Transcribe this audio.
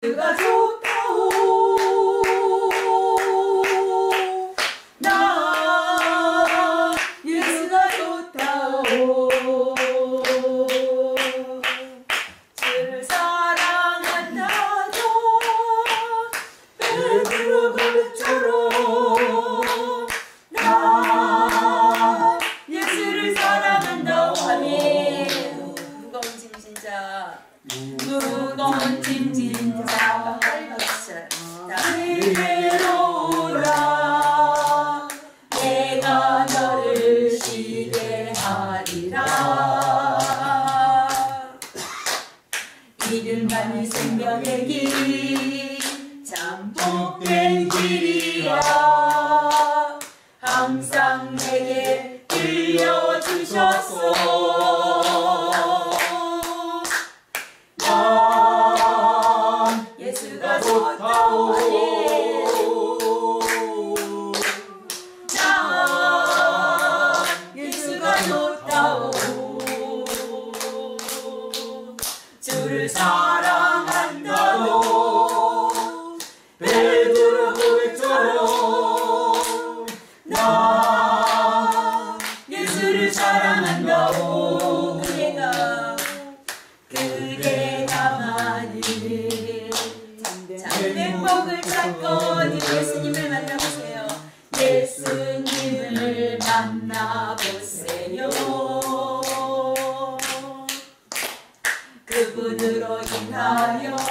예수가 좋다오. 나 예수가 좋다오. 주를 사랑한다던 베드로 그처럼 나 예수를 사랑한다오. 아멘. 무거운 짐 진짜 무거운 짐 진짜 내려오라. 내가 너를 쉬게 하리라. 이들만이 생명의 길 참 복된 길이야. 항상 내게 들려주셨소. 난 예수가 좋다오. 난 예수가 좋다오. 주를 사랑한다도 베드로 고백처럼 나 예수를 사랑한다오. 그대가 만일 참된 복을 찾거니 예수님을 만나보세요. 예수님을 만나보세요. 그분으로 인하여